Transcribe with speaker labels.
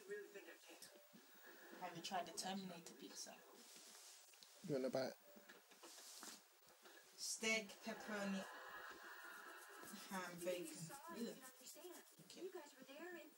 Speaker 1: Have you tried the Terminator pizza?
Speaker 2: You want a bite?
Speaker 1: Steak, pepperoni, ham, bacon.
Speaker 3: You guys were there and